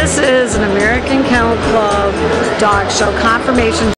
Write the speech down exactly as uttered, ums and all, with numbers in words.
This is an American Kennel Club dog show confirmation